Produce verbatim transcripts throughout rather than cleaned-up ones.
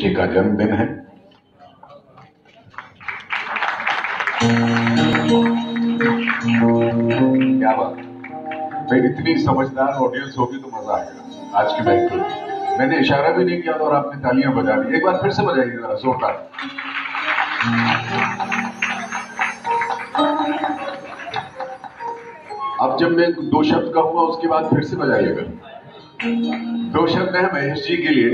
जी का जन्मदिन है। क्या बात, मैं इतनी समझदार ऑडियंस होगी तो मजा आएगा आज की बाइक पर। मैंने इशारा भी नहीं किया और आपने तालियां बजा दी। एक बार फिर से बजाइए जरा जोरदार। अब जब मैं दो शब्द कहूंगा उसके बाद फिर से बजाइएगा। दो शब्द है महेश जी के लिए।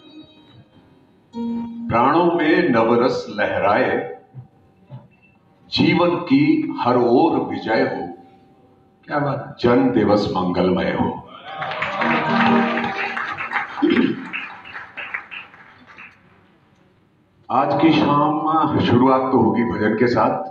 प्राणों में नवरस लहराए, जीवन की हर ओर विजय हो। क्या बात, जन्म दिवस मंगलमय हो। आज की शाम शुरुआत तो होगी भजन के साथ,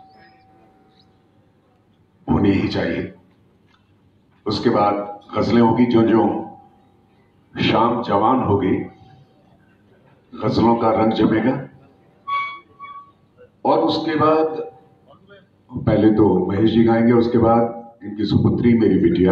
होनी ही चाहिए। उसके बाद गजलें होगी, जो जो शाम जवान होगी गजलों का रंग जमेगा। और उसके बाद पहले तो महेश जी गाएंगे, उसके बाद इनकी सुपुत्री मेरी बिटिया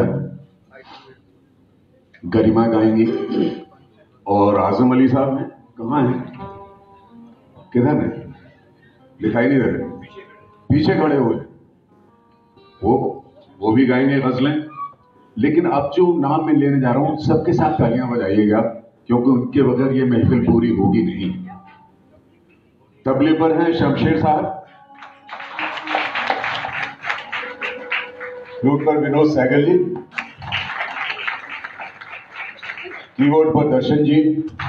गरिमा गाएंगी। और आजम अली साहब हैं, कहाँ हैं, किधर है, दिखाई नहीं दे रहे, पीछे खड़े हुए, वो वो भी गाएंगे गजलें। लेकिन अब जो नाम मैं लेने जा रहा हूं सबके साथ तालियां बजाइएगा, क्योंकि उनके बगैर ये महफिल पूरी होगी नहीं। तबले पर हैं शमशेर साहब, फ्लूट पर विनोद सहगल जी, कीबोर्ड पर दर्शन जी।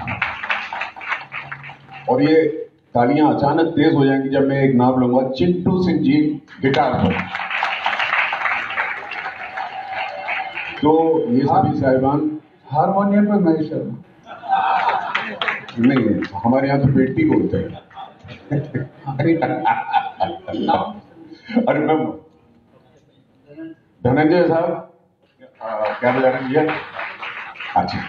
और ये तालियां अचानक तेज हो जाएंगी जब मैं एक नाम लूंगा, चिंटू सिंह जी गिटार पर। तो ये सभी साहिबान हारमोनियम पर महेश शर्मा नहीं, हमारे यहाँ तो पेटी बोलते हैं। अरे मैं धनंजय साहब क्या बजा रहे हैं भैया? अच्छा,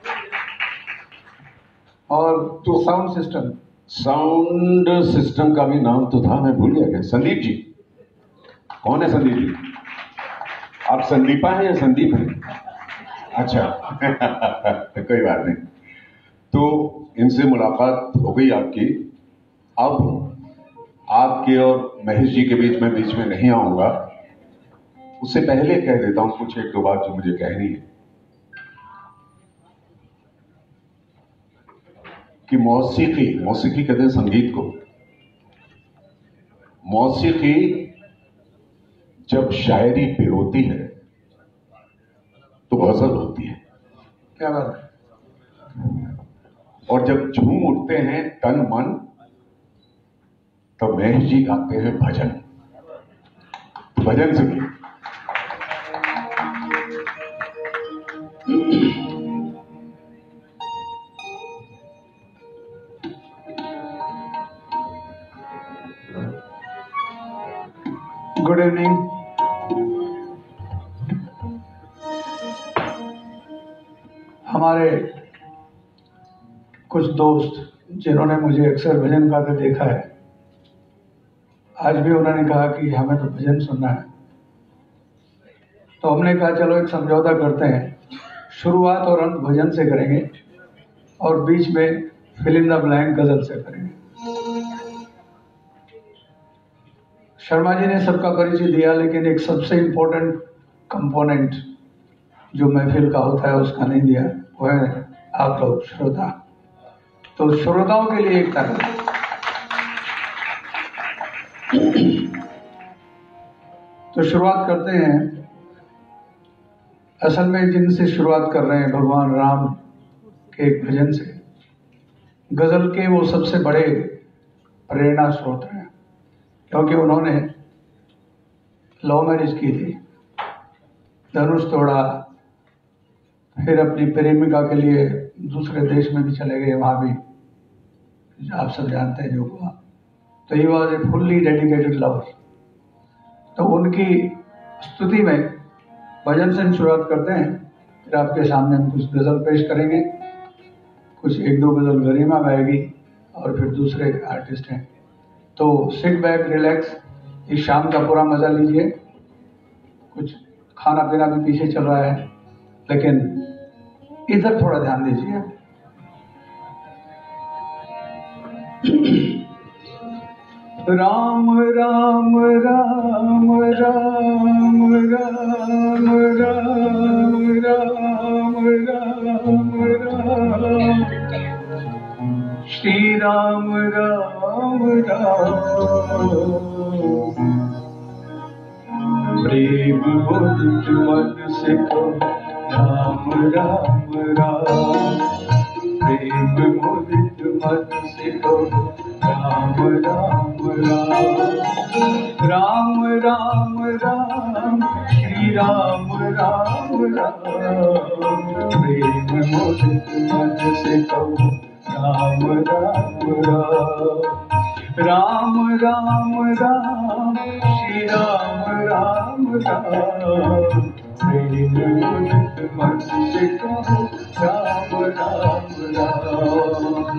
और तो साउंड सिस्टम साउंड सिस्टम का भी नाम तो था, मैं भूल गया। क्या संदीप जी? कौन है संदीप जी? आप संदीपा हैं या संदीप हैं? अच्छा कोई बात नहीं। तो इनसे मुलाकात हो गई आपकी। अब आपके और महेश जी के बीच में बीच में नहीं आऊंगा, उससे पहले कह देता हूं कुछ एक दो बात जो मुझे कहनी है कि मौसीकी मौसीकी कहते हैं संगीत को। मौसीकी जब शायरी पिरोती है तो गजल होती है। क्या बात है। और जब झूम उठते हैं तन मन तो महेश जी गाते हैं भजन। भजन सुनिए। Good evening. हमारे कुछ दोस्त जिन्होंने मुझे अक्सर भजन गाते देखा है, आज भी उन्होंने कहा कि हमें तो भजन सुनना है। तो हमने कहा चलो एक समझौता करते हैं, शुरुआत और अंत भजन से करेंगे और बीच में फिल इन द ब्लैंक गजल से करेंगे। शर्मा जी ने सबका परिचय दिया, लेकिन एक सबसे इम्पोर्टेंट कंपोनेंट जो महफिल का होता है उसका नहीं दिया, वो है आप लोग श्रोता। तो श्रोताओं के लिए एक तरह तो शुरुआत करते हैं। असल में जिनसे शुरुआत कर रहे हैं भगवान राम के एक भजन से। गजल के वो सबसे बड़े प्रेरणा स्रोत हैं, क्योंकि उन्होंने लव मैरिज की थी, धनुष तोड़ा, फिर अपनी प्रेमिका के लिए दूसरे देश में भी चले गए, वहाँ भी आप सब जानते हैं जो हुआ। तो he was a fully dedicated lover. तो उनकी स्तुति में भजन से शुरुआत करते हैं, फिर आपके सामने हम कुछ गज़ल पेश करेंगे, कुछ एक दो गज़ल गरिमा गाएगी और फिर दूसरे आर्टिस्ट हैं। तो सिट बैक, रिलैक्स, इस शाम का पूरा मज़ा लीजिए। कुछ खाना पीना भी पीछे चल रहा है, लेकिन इधर थोड़ा ध्यान दीजिए। राम राम राम राम राम राम राम राम राम श्री राम राम राम प्रेम मुदित मन से कहो राम राम राम प्रेम मुदित मन से कहो राम राम राम राम राम राम श्री राम राम राम प्रेम मुदित मन से कहो राम राम राम राम राम राम श्री राम राम राम प्रेम मुदित मन से कहो राम राम राम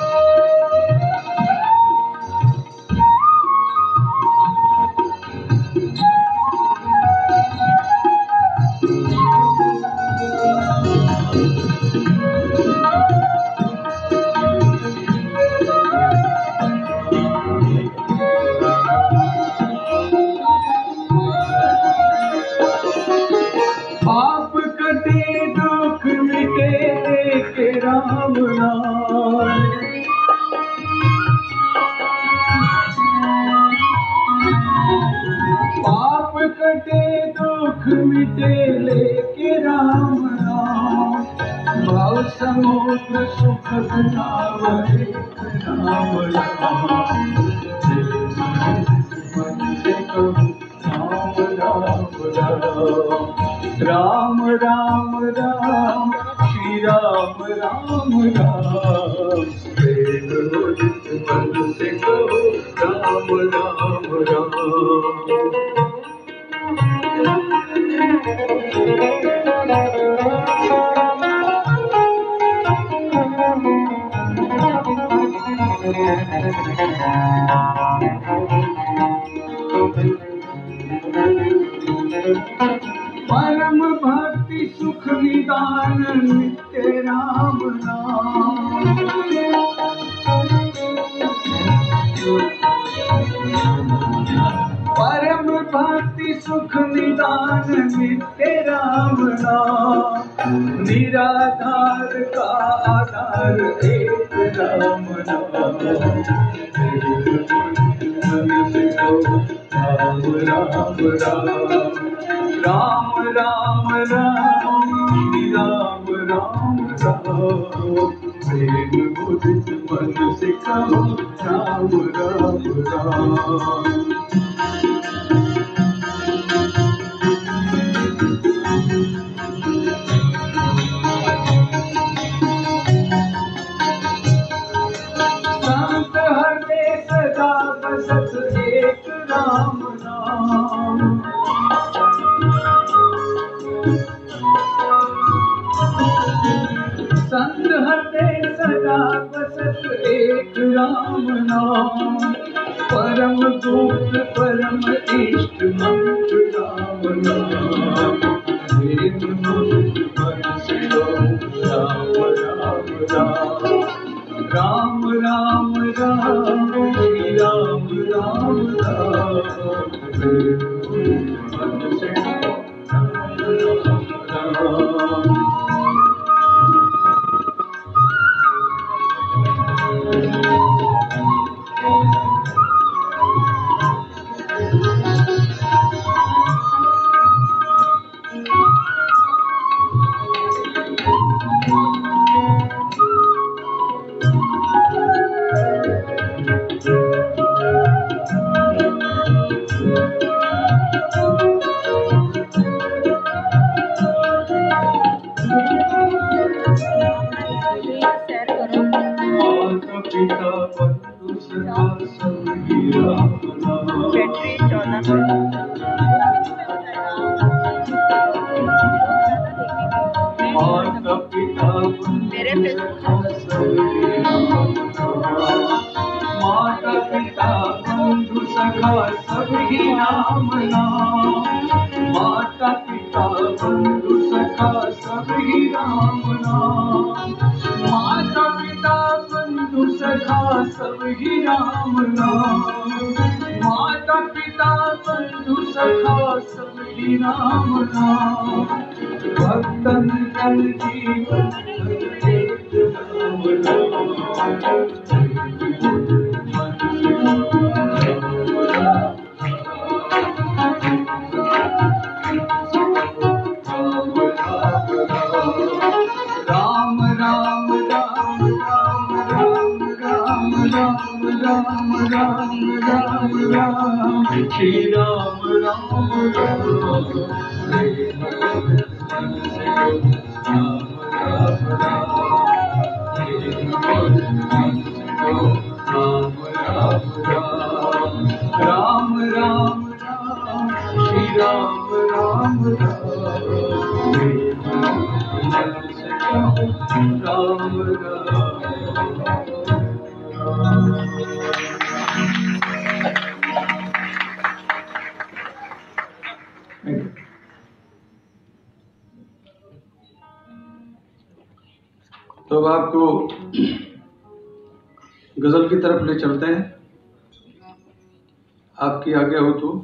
पाप कटे दुख मिटे के राम नाम पाप कटे दुख मिटे लेके राम नाम भव समुद्र सुख नावे राम राम मन से कहो राम राम राम राम राम श्री राम राम राम प्रेम मुदित मन से कहो राम राम राम परम भक्ति सुख निदान नित्य राम नाम परम भक्ति सुख निदान नित्य राम नाम निराधार का आधार एक राम नाम राम राम राम राम राम श्री राम राम राम प्रेम मुदित मन से कहो राम राम राम संत हृदय सदा बसत एक राम नाम संत हृदय सदा बसत एक राम नाम परम गुप्त परम इष्ट मंत्र राम नाम प्रेम मुदित मन से कहो राम राम राम राम राम राम श्री राम राम राम प्रेम मुदित मन से कहो राम राम पिता बंधु सखा सभी राम नाम माता पिता बंधु सखा सभी राम नाम माता पिता बंधु सखा सभी राम नाम माता पिता बंधु सखा सभी राम नाम माता पिता बंधु सखा सखा सब ही राम नाम, माता पिता बंधु सखा सब ही राम नाम, भक्तन जन जीवन राम राम राम राम राम राम राम राम राम राम राम श्री राम राम राम राम राम राम श्री राम राम राम तो अब आपको गजल की तरफ ले चलते हैं, आपकी आज्ञा हो तो।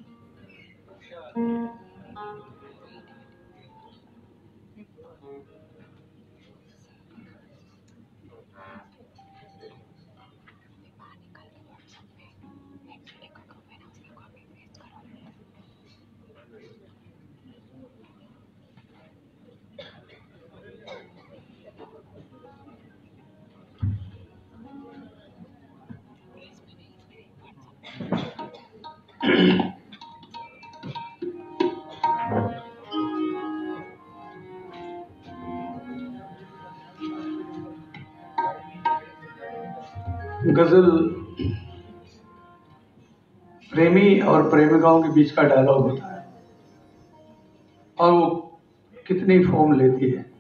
गजल प्रेमी और प्रेमिकाओं के बीच का डायलॉग होता है और वो कितनी फॉर्म लेती है।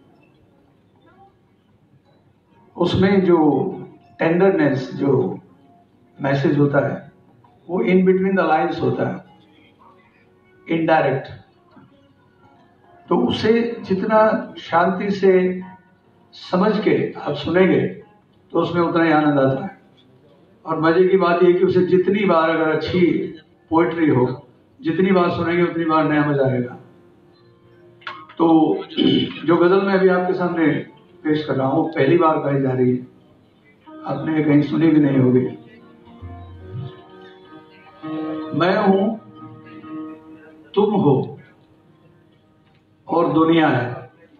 उसमें जो टेंडरनेस, जो मैसेज होता है वो इन बिटवीन द लाइन्स होता है, इनडायरेक्ट। तो उसे जितना शांति से समझ के आप सुनेंगे तो उसमें उतना ही आनंद आता है। और मजे की बात यह कि उसे जितनी बार अगर अच्छी पोइट्री हो, जितनी बार सुनेंगे उतनी बार नया मजा आएगा। तो जो गजल मैं अभी आपके सामने पेश कर रहा हूँ पहली बार गाई जा रही है, आपने कहीं सुनी भी नहीं होगी। मैं हूं, तुम हो और दुनिया है,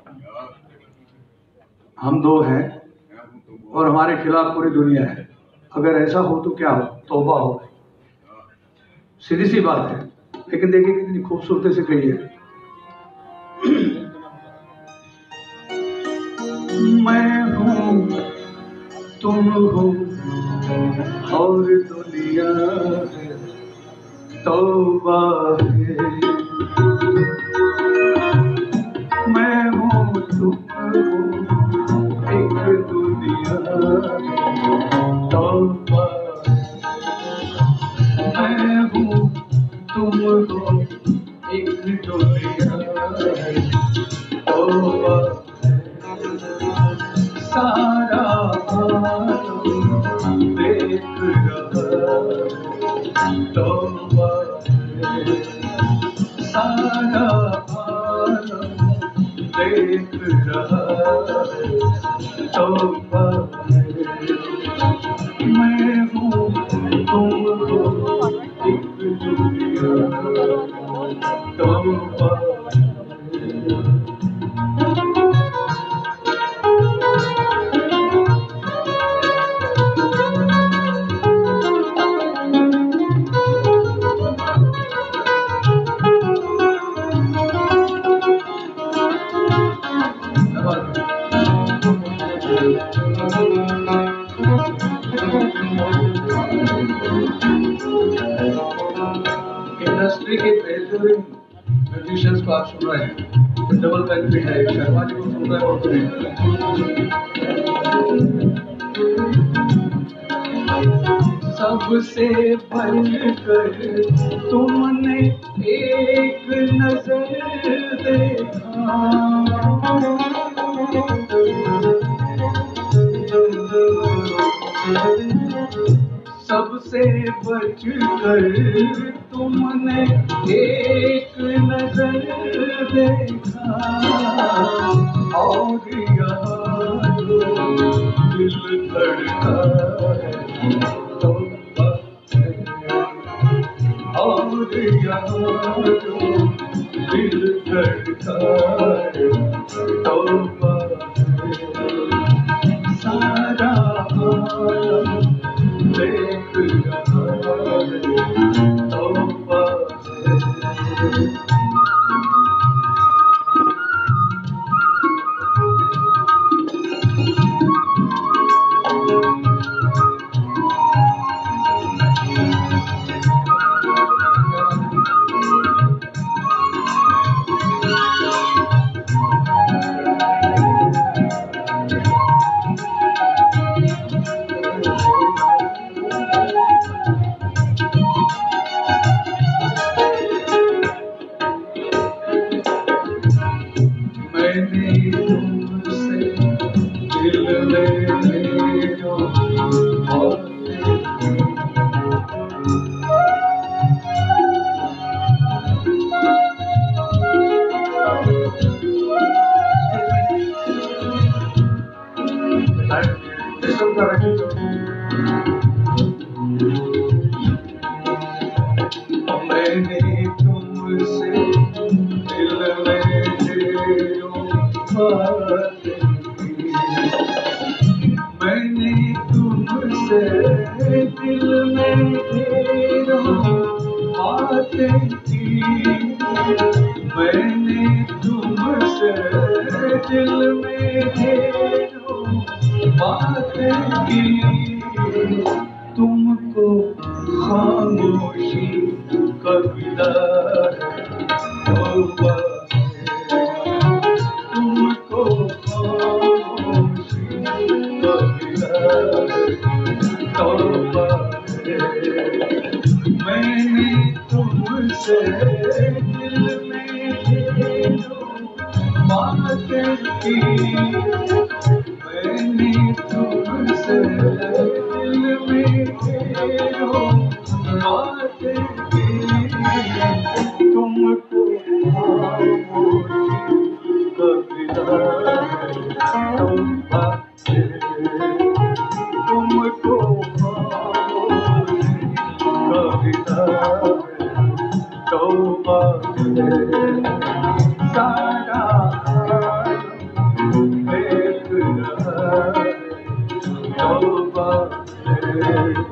हम दो हैं और हमारे खिलाफ पूरी दुनिया है। अगर ऐसा हो तो क्या हो, तौबा हो। सीधी सी बात है, लेकिन देखिए कितनी खूबसूरती से कही है। मैं हूं, तुम हो और दुनिया है, तौबा है। मैं हूं, तुम हो, एक दुनिया है, तौबा। मैं हूं, तुम हो, एक दुनिया है, तौबा। सारा आलम देख रहा, तौबा। सारा आलम देख रहा, तौबा। मैं हूँ, तुम हो, एक दुनिया, तौबा। इंडस्ट्री के बेहतरीन म्यूजिशियंस को आप सुन रहे हैं, डबल बेनिफिट है। शर्मा जी को सुन रहे हो तो सबसे बढ़कर तुमने एक नजर देखा, सबसे बच कर तुमने एक नजर देखा, और यहाँ जो दिल धड़का है तो और यहाँ जो दिल धड़का है तो सारा आलम देख रहा है तौबा है। मैंने तुमसे दिल में जो मैंने तुमसे दिल में जो बात की, मैंने तुमसे दिल में जो बातें की, मैंने तुमसे दिल में जो बातें की, तुमको खामोशी कविता तौबा है, तुमको खामोशी कविता तौबा है। मैंने तुमसे दिल में जो बातें की, मैंने तुमसे दिल में जो बातें की, तुमको खामोशी कविता तौबा है, तुमको खामोशी कविता तौबा है। सारा आलम देख रहा है तौबा है।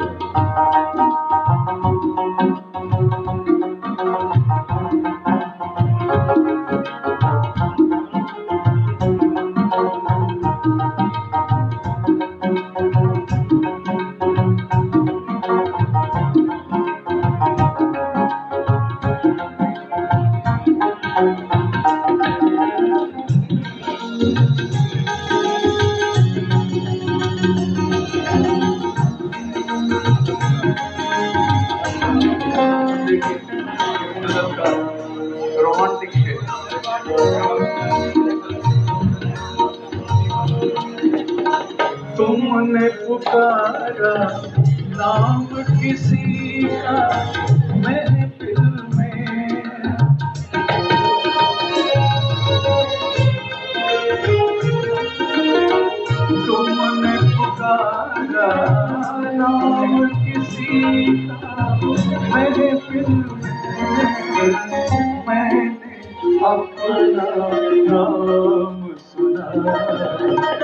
रोमांटिक है। तुमने पुकारा नाम किसी का मेरे दिल में, तुमने पुकारा नाम किसी का मेरे दिल में, मैंने अपना नाम सुना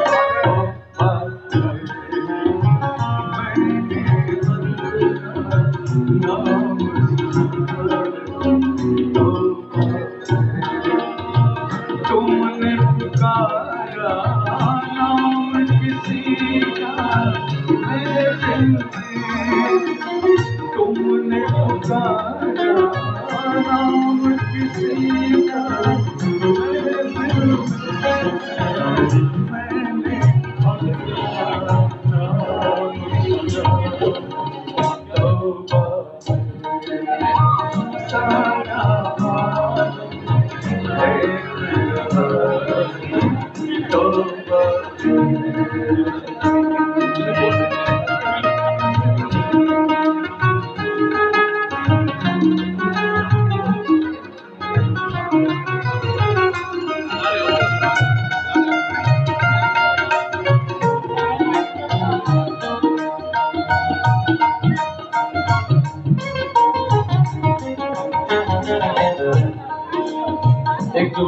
तुमने पुकारा नाम किसी का मेरे दिल में, तुमने पुकारा नाम किसी का मेरे दिल में, मैंने अपना नाम सुना तौबा है। सारा तौबा है।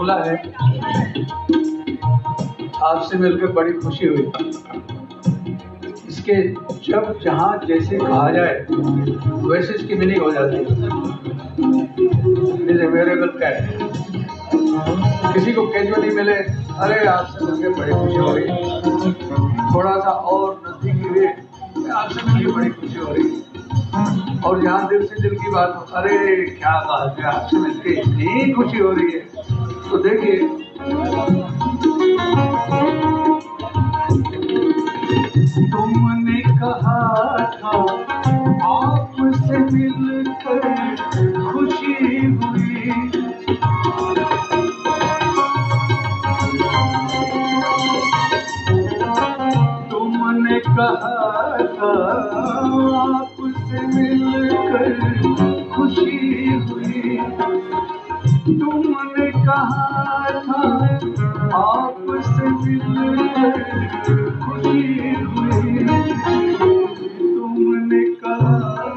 बोला है, आपसे मिलकर बड़ी खुशी हुई। इसके जब जहाँ जैसे कहा जाए वैसे इसकी मीनिंग हो जाती है। It is a variable cat. किसी को कैजुअली मिले, अरे आपसे मिलकर बड़ी खुशी हो रही, थोड़ा सा और नजदीकी हुए, आपसे मिलकर बड़ी खुशी हो रही, और जहाँ दिल से दिल की बात हो, अरे क्या बात है, आपसे मिलकर इतनी खुशी हो रही है। तो देखिए, तुमने कहा था आपसे मिलकर खुशी हुई, तुमने कहा था आपसे मिलकर खुशी हुई, तुमने कहा था आपसे मिलकर खुशी हुई, तुमने कहा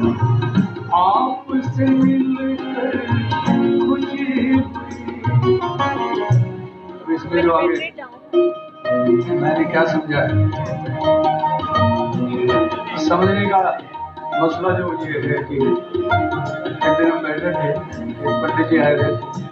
आपसे मिलकर खुशी हुई। अब इसमें जो आगे मैंने क्या समझा है, समझने का मसला जो ये है कि एक दिन हम बैठे थे, एक पंडित जी आए थे,